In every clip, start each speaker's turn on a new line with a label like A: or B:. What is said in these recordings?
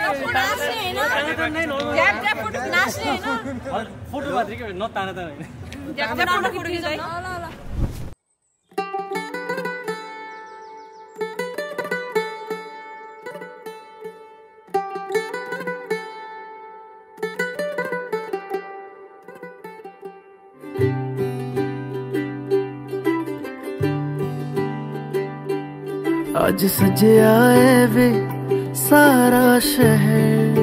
A: Photo मात्रै के नताने त हैन।
B: आज सजया है वे सारा शहर,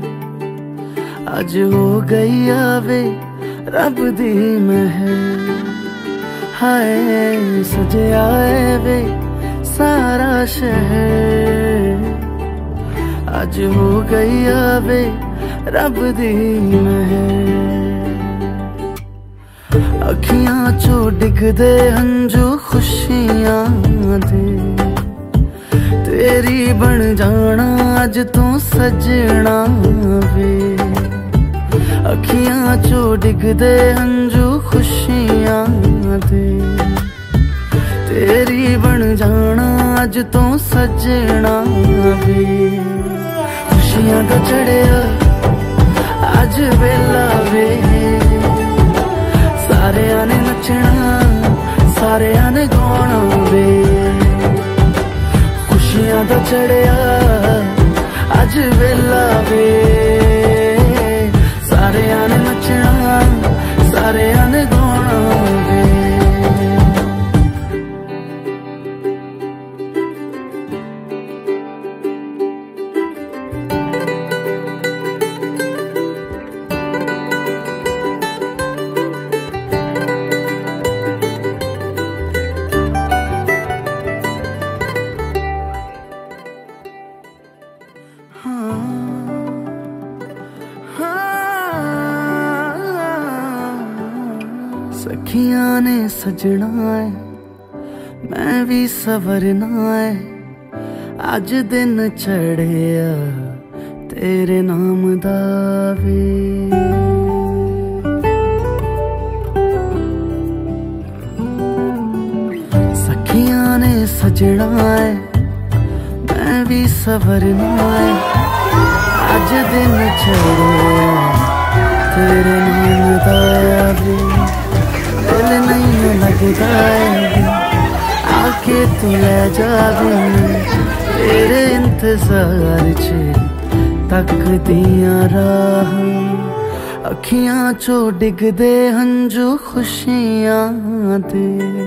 B: आज हो गई आवे रब दी महर। हाय सजया है वे सारा शहर, आज हो गई आवे रब दी महर। अखियां चो डिगदे हंजू खुशियां दे, तेरी बन जाना अज तू सजना वे। अखियां चो डिगदे हंजू खुशियां दे, तेरी बन जाना अज तू सजना वे। खुशियां दा चढ़िया अज वेला वे, सारेयां ने नचना सारेयां ने गाना वे। खुशियां दा चढ़िया अज वेला वे, सारेयां ने नचना सारेयां ने गाना वे। सखियां ने सजना है मैं भी सवरना है, अज दिन चढ़िया तेरे नाम दा वे। सखियां ने सजना है मैं भी सवरना है, अज दिन चढ़िया तेरे नाम दा वे। दिल नहीं लगता है आके तू ले जावे, तेरे इंतजार च तक दिया राह। अखियां चो डिगदे हंजू खुशियां दे,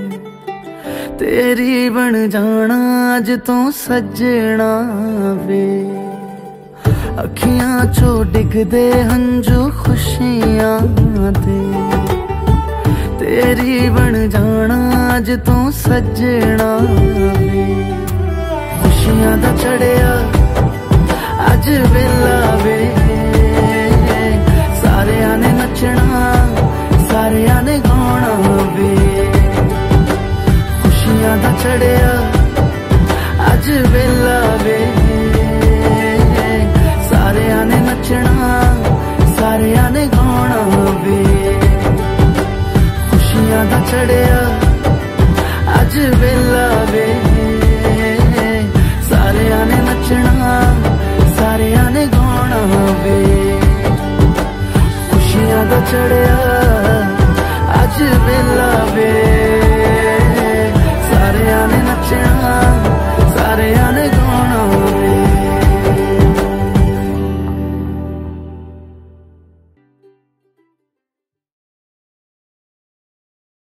B: तेरी बन जाना अज तू सजना वे। अखियां चो डिगदे हंजू खुशियां दे, तेरी बन जाना अज तू सजना वे। खुशियां दा चढ़िया अज वेला वे, सारेयां ने नचना सारेयां ने गाना वे। खुशियां दा चढ़िया अज वेला वे, सारेयां ने नचना सारेयां ने गाना वे। खुशियां दा चढ़िया अज वेला वे, सारेयां ने नचना सारेयां ने गाना वे। खुशियां दा चढ़िया अज वेला वे।